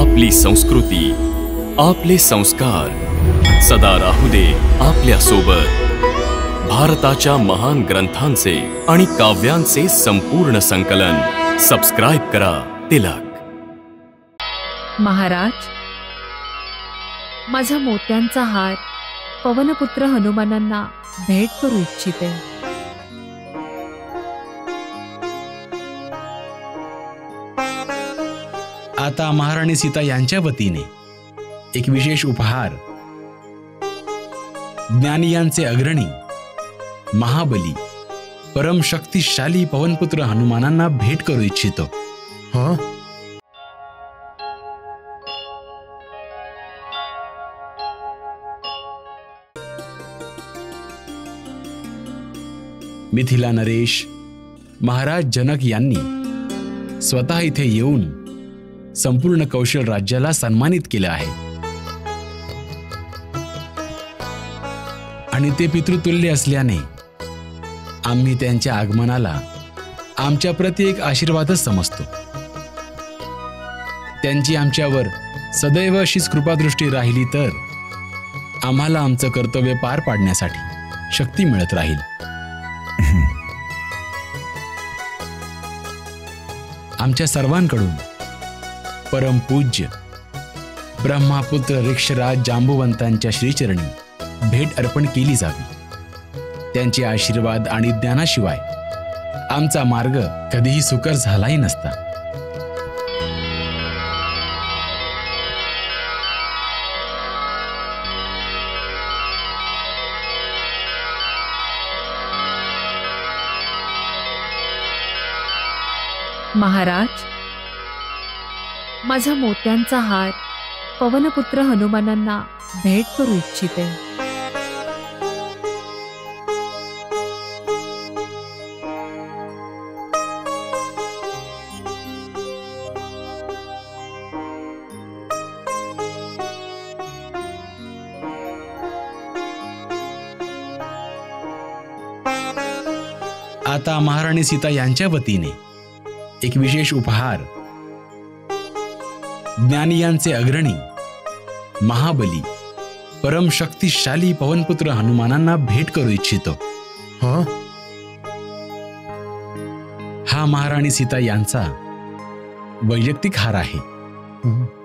आपली संस्कृती, आपले संस्कार सदा राहू दे आपल्या सोबत. भारताच्या महान ग्रंथांचे आणि काव्यांचे संपूर्ण संकलन. सबस्क्राईब करा तिलक. महाराज, माझा मोत्यांचा हार पवनपुत्र हनुमानांना भेट करू इच्छिते. आता महाराणी सीता यांच्या वतीने एक विशेष उपहार ज्ञानियांचे अग्रणी महाबली परम शक्तिशाली पवनपुत्र हनुमानांना भेट करू इच्छितो. मिथिला नरेश महाराज जनक यांनी स्वतः इथे येऊन संपूर्ण कौशल राज्याला सन्मानित केलं आहे आणि ते पितृतुल्य असल्याने आम्ही त्यांच्या आगमनाला आमच्या प्रति एक आशीर्वादच समजतो. त्यांची आमच्यावर सदैव अशीच कृपादृष्टी राहिली तर आम्हाला आमचं कर्तव्य पार पाडण्यासाठी शक्ती मिळत राहील. आमच्या सर्वांकडून परमपूज्य ब्रह्मापुत्र ऋक्षराज जांबुवंतांच्या श्रीचरणी भेट अर्पण केली जावी. त्यांचे आशीर्वाद आणि ज्ञानाशिवाय आमचा मार्ग कधीही सुकर झालाही नसता. महाराज, माझा मोत्यांचा हार पवनपुत्र हनुमानांना भेट करू इच्छिते. आता महाराणी सीता यांच्या वतीने एक विशेष उपहार ज्ञानियांचे अग्रणी महाबली परम शक्तिशाली पवनपुत्र हनुमानांना भेट करू इच्छितो. हा महाराणी सीता यांचा वैयक्तिक हार आहे.